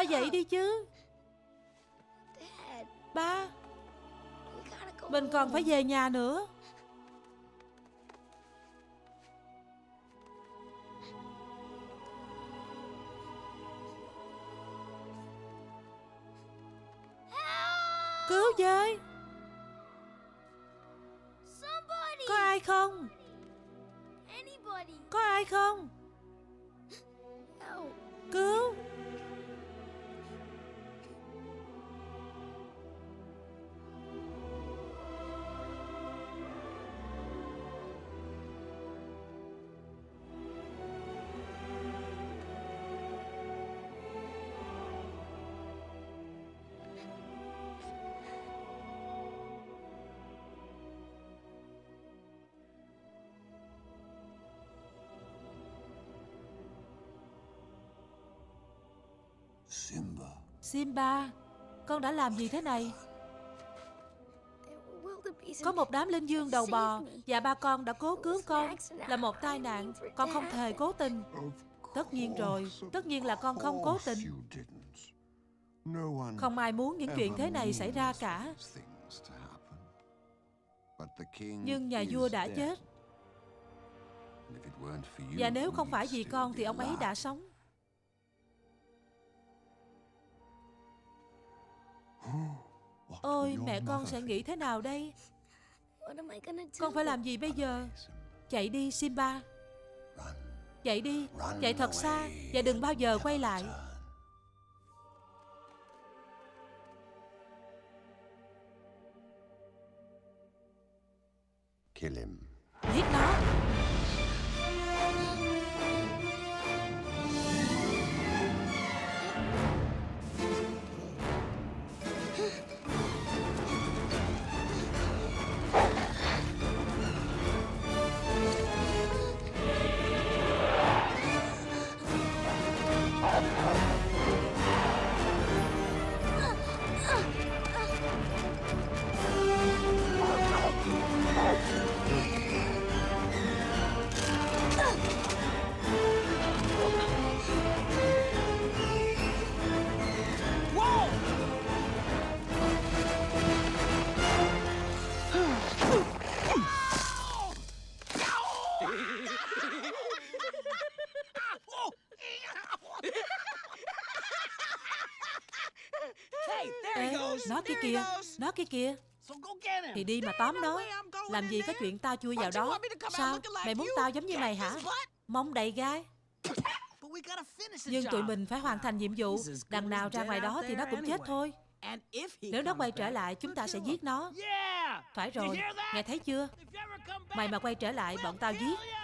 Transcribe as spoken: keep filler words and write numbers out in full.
dậy đi chứ. Ba, mình còn phải về nhà nữa. Cứu với. Có ai không? Có ai không? Cứu. Simba. Simba, con đã làm gì thế này? Có một đám linh dương đầu bò và ba con đã cố cứu con. Là một tai nạn. Con không hề cố tình. Tất nhiên rồi. Tất nhiên là con không cố tình. Không ai muốn những chuyện thế này xảy ra cả. Nhưng nhà vua đã chết. Và nếu không phải vì con thì ông ấy đã sống. Ôi, mẹ con sẽ nghĩ thế nào đây? Con phải làm gì bây giờ? Chạy đi Simba. Chạy đi. Chạy thật xa và đừng bao giờ quay lại. Giết nó. Ê, nó kia kìa. Nó kia kìa. Thì đi mà tóm nó. Làm gì có chuyện tao chui vào đó. Sao? Mày muốn tao giống như mày hả? Mông đầy gai. Nhưng tụi mình phải hoàn thành nhiệm vụ. Đằng nào ra ngoài đó thì nó cũng chết thôi. Nếu nó quay trở lại chúng ta sẽ giết nó. Phải rồi, nghe thấy chưa? Mày mà quay trở lại bọn tao giết.